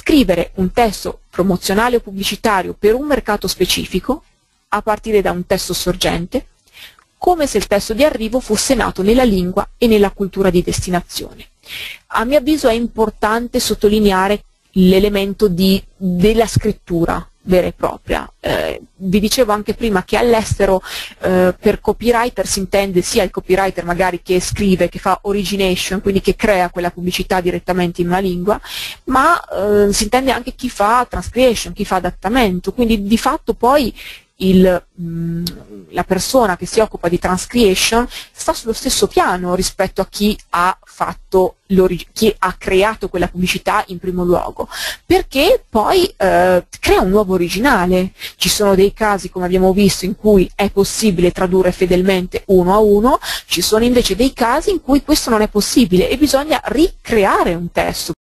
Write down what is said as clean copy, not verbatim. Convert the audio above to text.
scrivere un testo promozionale o pubblicitario per un mercato specifico, a partire da un testo sorgente, come se il testo di arrivo fosse nato nella lingua e nella cultura di destinazione. A mio avviso è importante sottolineare l'elemento della scrittura vera e propria. Vi dicevo anche prima che all'estero per copywriter si intende sia il copywriter magari che scrive, che fa origination, quindi che crea quella pubblicità direttamente in una lingua, ma si intende anche chi fa transcreation, chi fa adattamento, quindi di fatto poi la persona che si occupa di transcreation sta sullo stesso piano rispetto a chi ha creato quella pubblicità in primo luogo, perché poi crea un nuovo originale. Ci sono dei casi, come abbiamo visto, in cui è possibile tradurre fedelmente uno a uno, ci sono invece dei casi in cui questo non è possibile e bisogna ricreare un testo